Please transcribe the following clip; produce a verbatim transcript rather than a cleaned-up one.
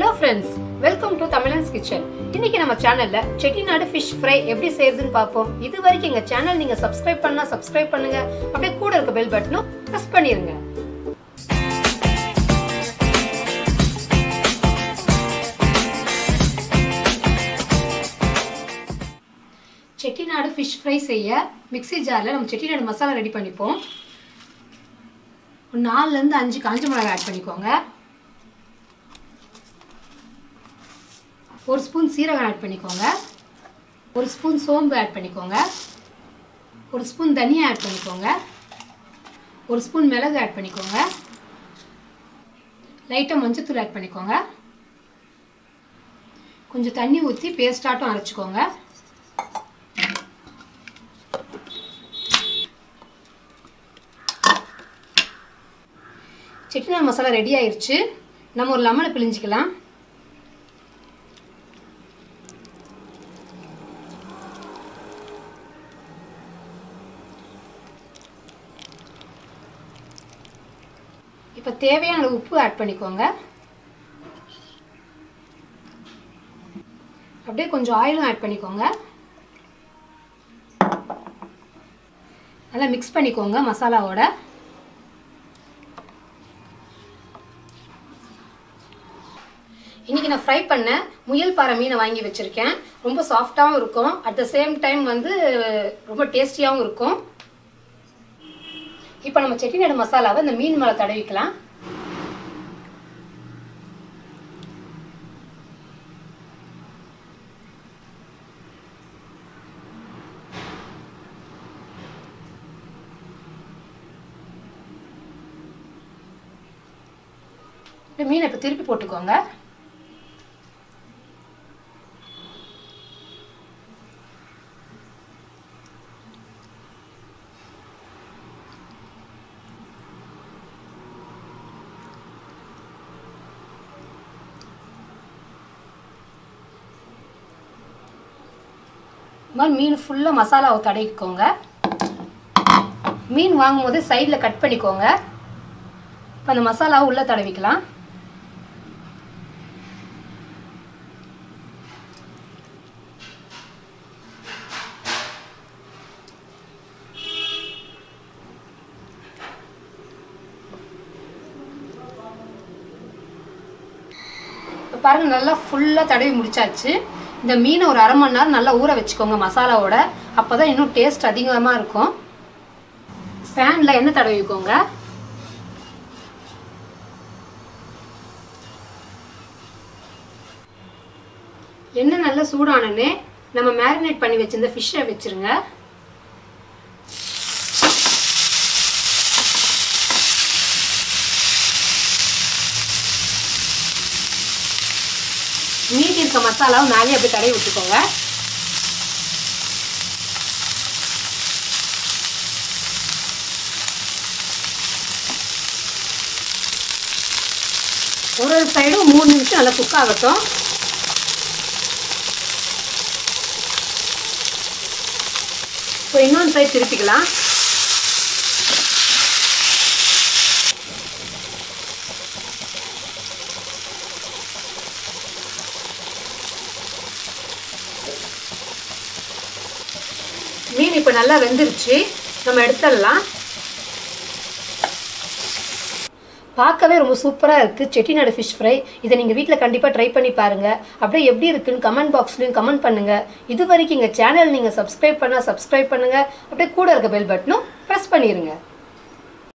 Hello friends, welcome to Tamilan's Kitchen. இன்னைக்கு நம்ம சேனல்ல செட்டிநாடு ஃபிஷ் ஃப்ரை எப்படி செய்யறதுன்னு பாப்போம். இதுவரைக்கும் எங்க சேனல் நீங்க சப்ஸ்கிரைப் பண்ணா சப்ஸ்கிரைப் பண்ணுங்க. அப்படியே கூட இருக்க பெல் பட்டனும் பிரஸ் பண்ணிருங்க. செட்டிநாடு ஃபிஷ் ஃப்ரை செய்ய மிக்ஸி ஜார்ல நம்ம செட்டிநாடு மசாலா ரெடி பண்ணிப்போம். ஒரு நாலுல இருந்து அஞ்சு காஞ்ச மிளகாய் ஆட் பண்ணிக்கோங்க. ஒரு ஸ்பூன் சீரகம் ஆட் பண்ணிக்கோங்க. ஒரு ஸ்பூன் சோம்பு ஆட் பண்ணிக்கோங்க. ஒரு ஸ்பூன் தனியா ஆட் பண்ணிக்கோங்க. ஒரு ஸ்பூன் மிளகு ஆட் பண்ணிக்கோங்க. லைட்டா மஞ்சள்தூள் ஆட் பண்ணிக்கோங்க. கொஞ்சம் தண்ணி ஊற்றி பேஸ்டாட்டும் அரைச்சிக்கோங்க. செட்டிநாடு மசாலா ரெடி ஆயிருச்சு. நம்ம ஒரு லெமனை பிழிஞ்சிக்கலாம். இப்போ தேவையான உப்பு ஆட் பண்ணிக்கோங்க. அப்படியே கொஞ்சம் ஆயிலும் ஆட் பண்ணிக்கோங்க. நல்லா மிக்ஸ் பண்ணிக்கோங்க மசாலாவோட. இன்னைக்கு நான் ஃப்ரை பண்ண முயல் பாறை மீனை வாங்கி வச்சிருக்கேன். ரொம்ப சாஃப்டாகவும் இருக்கும், அட் த சேம் டைம் வந்து ரொம்ப டேஸ்டியாகவும் இருக்கும். இப்போ நம்ம செட்டிநாடு மசாலாவை இந்த மீன் மேலே தடவிக்கலாம். மீனை இப்போ திருப்பி போட்டுக்கோங்க. மீன் ஃபுல்லாக மசாலாவை தடவிக்கோங்க. மீன் வாங்கும் போது சைடில் கட் பண்ணிக்கோங்க. இப்போ அந்த மசாலாவை உள்ளே தடவிக்கலாம். இப்போ பாருங்கள், நல்லா ஃபுல்லாக தடவி முடிச்சாச்சு. இந்த மீனை ஒரு அரை மணி நேரம் நல்லா ஊற வச்சுக்கோங்க மசாலாவோட. அப்போ தான் இன்னும் டேஸ்ட் அதிகமாக இருக்கும். பேனில் எண்ணெய் தடவிக்கோங்க. எண்ணெய் நல்லா சூடானே நம்ம மேரினேட் பண்ணி வச்சிருந்த ஃபிஷ்ஷை வச்சுருங்க. மீதி இருக்க மசாலாவை மேலே அப்படியே தடவி விட்டுக்கோங்க. ஒரு ஒரு சைடும் மூணு நிமிஷம் நல்லா குக் ஆகட்டும். இப்போ இன்னொன்று சைடு திருப்பிக்கலாம். மீன் இப்போ நல்லா வெந்துருச்சு, நம்ம எடுத்துடலாம். பார்க்கவே ரொம்ப சூப்பராக இருக்குது செட்டிநாடு ஃபிஷ் ஃப்ரை. இதை நீங்கள் வீட்டில் கண்டிப்பாக ட்ரை பண்ணி பாருங்கள். அப்படியே எப்படி இருக்குன்னு கமெண்ட் பாக்ஸ்லையும் கமெண்ட் பண்ணுங்கள். இது வரைக்கும் எங்கள் சேனல் நீங்கள் சப்ஸ்கிரைப் பண்ணால் சப்ஸ்கிரைப் பண்ணுங்கள். அப்படியே கூட இருக்க பெல் பட்டனும் ப்ரெஸ் பண்ணிடுங்க.